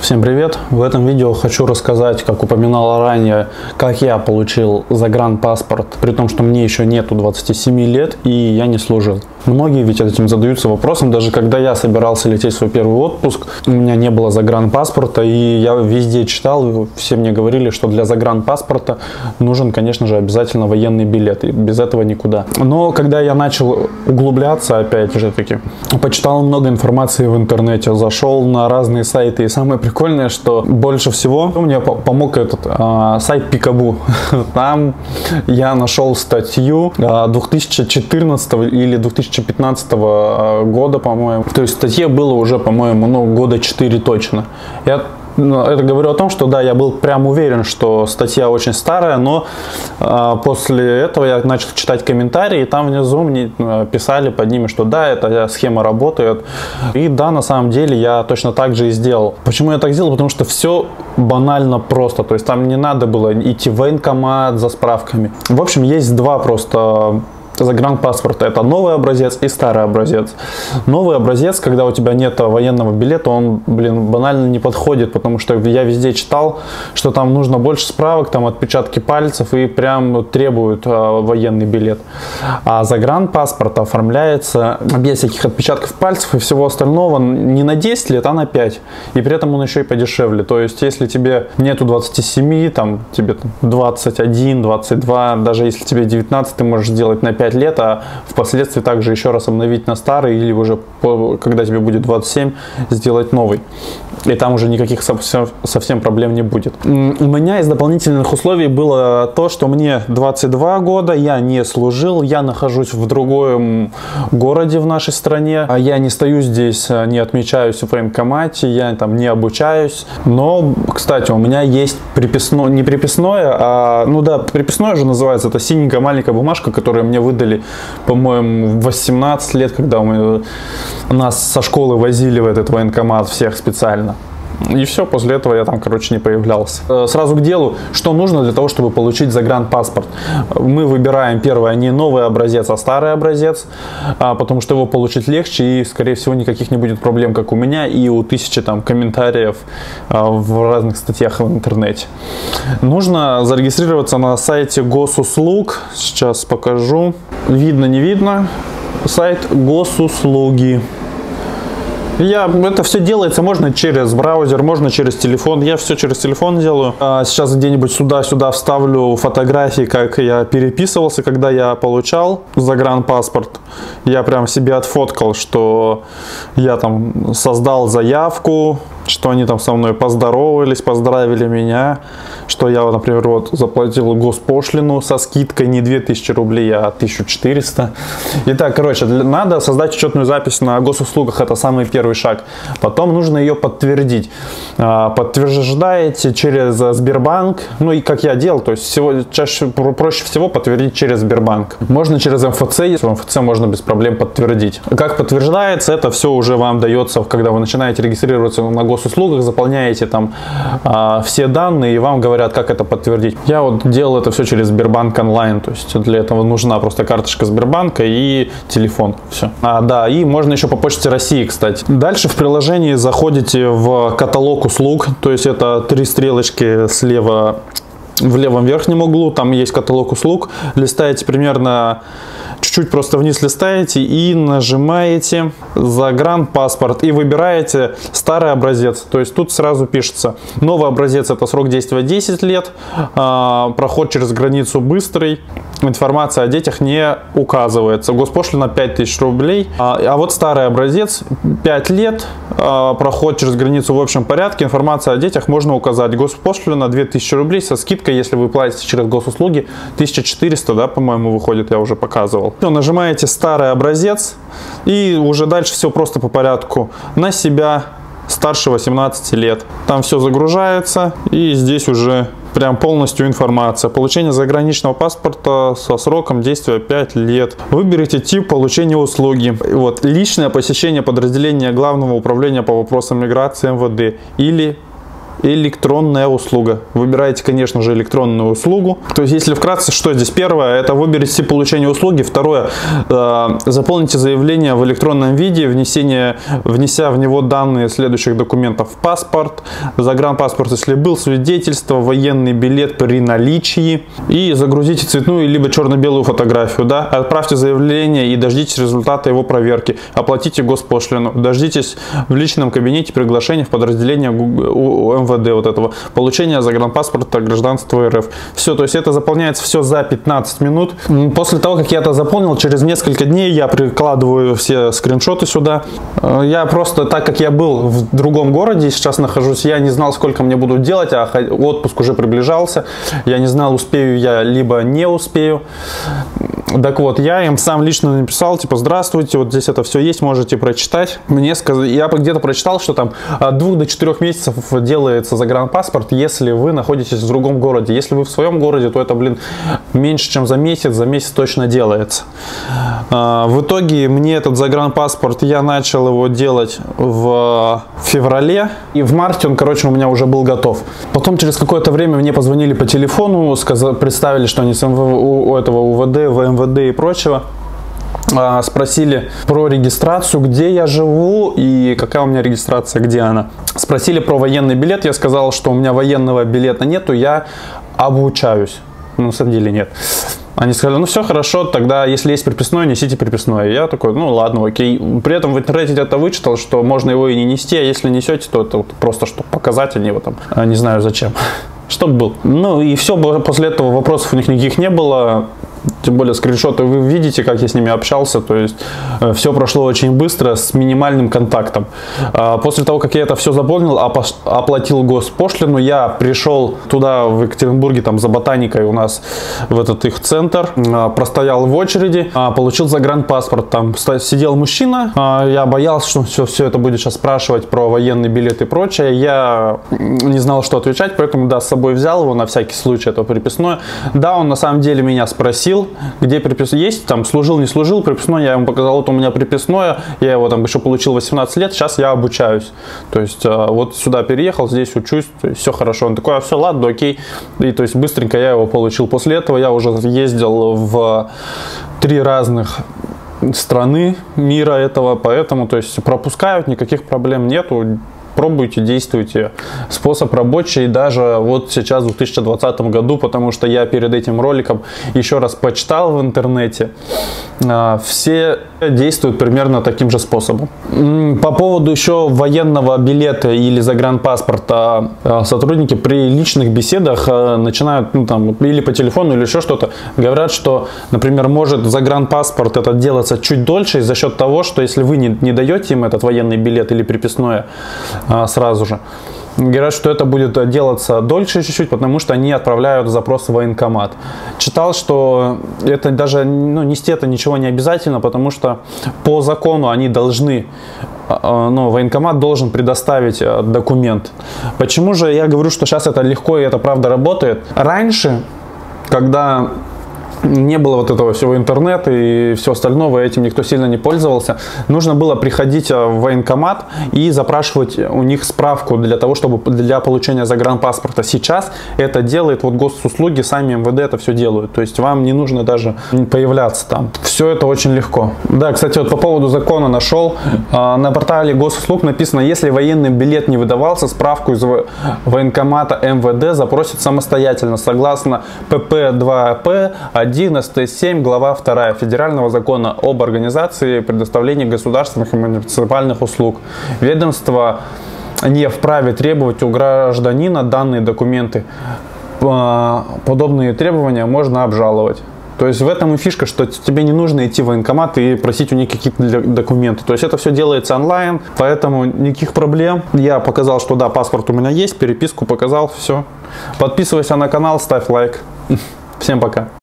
Всем привет! В этом видео хочу рассказать, как упоминал ранее, как я получил загранпаспорт, при том, что мне еще нету 27 лет и я не служил. Многие ведь этим задаются вопросом, даже когда я собирался лететь в свой первый отпуск, у меня не было загранпаспорта, и я везде читал, все мне говорили, что для загранпаспорта нужен, конечно же, обязательно военный билет, и без этого никуда. Но когда я начал углубляться, опять же таки, почитал много информации в интернете, зашел на разные сайты, и самое прикольное, что больше всего мне помог этот сайт Пикабу. Там я нашел статью 2014 или 2015 года, по-моему. То есть статье было уже, по-моему, года 4 точно. Я это говорю о том, что да, я был прям уверен, что статья очень старая, но после этого я начал читать комментарии, и там внизу мне писали под ними, что да, эта схема работает. И да, на самом деле я точно так же и сделал. Почему я так сделал? Потому что все банально просто, то есть там не надо было идти в военкомат за справками. В общем, есть два просто загранпаспорта. Это новый образец и старый образец. Новый образец, когда у тебя нет военного билета, он, банально не подходит, потому что я везде читал, что там нужно больше справок, там отпечатки пальцев, и прям требуют военный билет. А загранпаспорт оформляется без всяких отпечатков пальцев и всего остального не на 10 лет, а на 5. И при этом он еще и подешевле. То есть, если тебе нету 27, там, тебе 21, 22, даже если тебе 19, ты можешь сделать на 5 лет, а впоследствии также еще раз обновить на старый, или уже когда тебе будет 27, сделать новый. И там уже никаких совсем проблем не будет. У меня из дополнительных условий было то, что мне 22 года, я не служил, я нахожусь в другом городе в нашей стране, а я не стою здесь, не отмечаюсь в военкомате, я там не обучаюсь. Но, кстати, у меня есть приписное, не приписное, а, ну да, приписное же называется, это синенькая маленькая бумажка, которую мне выдали, по-моему, в 18 лет, когда нас со школы возили в этот военкомат всех специально. И все, после этого я там, короче, не появлялся. Сразу к делу, что нужно для того, чтобы получить загранпаспорт. Мы выбираем первое не новый образец, а старый образец, потому что его получить легче и, скорее всего, никаких не будет проблем, как у меня и у тысячи там комментариев в разных статьях в интернете. Нужно зарегистрироваться на сайте госуслуг. Сейчас покажу. Видно, не видно. Сайт госуслуги. Это все делается, можно через браузер, можно через телефон. Я все через телефон делаю. Сейчас где-нибудь сюда вставлю фотографии, как я переписывался, когда я получал загранпаспорт. Я прям себе отфоткал, что я там создал заявку, что они там со мной поздоровались, поздравили меня, что я, например, вот заплатил госпошлину со скидкой не 2000 рублей, а 1400. Итак, короче, надо создать учетную запись на госуслугах, это самый первый шаг. Потом нужно ее подтвердить. Подтверждаете через Сбербанк, ну и как я делал, то есть проще всего подтвердить через Сбербанк. Можно через МФЦ, если в МФЦ можно без проблем подтвердить. Как подтверждается, это все уже вам дается, когда вы начинаете регистрироваться на госуслугах, заполняете там все данные, и вам говорят, как это подтвердить. Я вот делал это все через Сбербанк онлайн, то есть для этого нужна просто карточка Сбербанка и телефон. Все. Да, и можно еще по почте России, кстати. Дальше в приложении заходите в каталог услуг, то есть это 3 стрелочки слева в левом верхнем углу, там есть каталог услуг, листаете примерно чуть-чуть просто вниз листаете и нажимаете загранпаспорт и выбираете старый образец. То есть тут сразу пишется новый образец, это срок действия 10 лет, проход через границу быстрый, информация о детях не указывается, госпошлина 5000 рублей, а вот старый образец 5 лет, проход через границу в общем порядке, информация о детях можно указать, госпошлина 2000 рублей со скидкой, если вы платите через госуслуги, 1400, да, по-моему, выходит, я уже показывал. Нажимаете старый образец и уже дальше все просто по порядку. На себя старше 18 лет. Там все загружается и здесь уже прям полностью информация. Получение заграничного паспорта со сроком действия 5 лет. Выберите тип получения услуги. Вот, личное посещение подразделения Главного управления по вопросам миграции МВД или электронная услуга. Выбираете, конечно же, электронную услугу. То есть, если вкратце, что здесь? Первое, это выберите тип получения услуги. Второе, заполните заявление в электронном виде, внеся в него данные следующих документов: паспорт, загранпаспорт, если был, свидетельство, военный билет при наличии, и загрузите цветную либо черно-белую фотографию. Да? Отправьте заявление и дождитесь результата его проверки. Оплатите госпошлину. Дождитесь в личном кабинете приглашения в подразделение МВД вот этого, получения загранпаспорта, гражданства РФ. Все, то есть это заполняется все за 15 минут. После того, как я это заполнил, через несколько дней я прикладываю все скриншоты сюда. Я просто, так как я был в другом городе, сейчас нахожусь, я не знал, сколько мне будут делать, а отпуск уже приближался. Я не знал, успею я, либо не успею. Так вот, я им сам лично написал, типа: здравствуйте, вот здесь это все есть, можете прочитать. Мне сказали, я где-то прочитал, что там от 2 до 4 месяцев делается загранпаспорт, если вы находитесь в другом городе. Если вы в своем городе, то это, блин, меньше, чем за месяц точно делается. В итоге мне этот загранпаспорт, я начал его делать в феврале, и в марте он, короче, у меня уже был готов. Потом через какое-то время мне позвонили по телефону, представили, что они с у этого УВД, ВМВД и прочего. Спросили про регистрацию, где я живу и какая у меня регистрация, где она. Спросили про военный билет, я сказал, что у меня военного билета нету, я обучаюсь. Ну, на самом деле нет. Они сказали: ну все хорошо, тогда если есть приписное, несите приписное. Я такой: ну ладно, окей. При этом в интернете где-то вычитал, что можно его и не нести, а если несете, то это вот просто чтобы показать, они его там, не знаю зачем. Чтобы был. Ну и все, после этого вопросов у них никаких не было. Тем более скриншоты вы видите, как я с ними общался. То есть все прошло очень быстро, с минимальным контактом. После того, как я это все заполнил, оплатил госпошлину, я пришел туда, в Екатеринбурге, там за ботаникой у нас, в этот их центр, простоял в очереди, получил загранпаспорт. Там сидел мужчина, я боялся, что все это будет сейчас спрашивать про военный билет и прочее. Я не знал, что отвечать, поэтому, да, с собой взял его на всякий случай, это приписное. Да, он на самом деле меня спросил, где приписное есть, там служил, не служил, приписное, я ему показал, вот у меня приписное, я его там еще получил 18 лет, сейчас я обучаюсь. То есть вот сюда переехал, здесь учусь, то есть все хорошо. Он такой: а все, ладно, окей. И то есть быстренько я его получил. После этого я уже ездил в 3 разных страны мира этого, поэтому, то есть пропускают, никаких проблем нету. Пробуйте, действуйте. Способ рабочий даже вот сейчас, в 2020 году, потому что я перед этим роликом еще раз почитал в интернете. Все действуют примерно таким же способом. По поводу еще военного билета или загранпаспорта, сотрудники при личных беседах начинают, ну, там, или по телефону, или еще что-то, говорят, что, например, может загранпаспорт это делаться чуть дольше за счет того, что если вы не даете им этот военный билет или приписное сразу же, говорят, что это будет делаться дольше чуть-чуть, потому что они отправляют запрос в военкомат. Читал, что это даже, ну, нести это ничего не обязательно, потому что по закону они должны, ну, военкомат должен предоставить документ. Почему же я говорю, что сейчас это легко и это правда работает? Раньше, когда не было вот этого всего интернета и все остального, этим никто сильно не пользовался, нужно было приходить в военкомат и запрашивать у них справку для того, чтобы для получения загранпаспорта. Сейчас это делает вот госуслуги, сами МВД это все делают, то есть вам не нужно даже появляться там. Все это очень легко. Да, кстати, вот по поводу закона нашел, на портале госуслуг написано: если военный билет не выдавался, справку из военкомата МВД запросит самостоятельно, согласно ПП-2П 1 СТ-7, глава 2 Федерального закона об организации предоставления государственных и муниципальных услуг. Ведомство не вправе требовать у гражданина данные документы. Подобные требования можно обжаловать. То есть в этом и фишка, что тебе не нужно идти в военкомат и просить у них какие-то документы. То есть это все делается онлайн, поэтому никаких проблем. Я показал, что да, паспорт у меня есть, переписку показал, все. Подписывайся на канал, ставь лайк. Всем пока.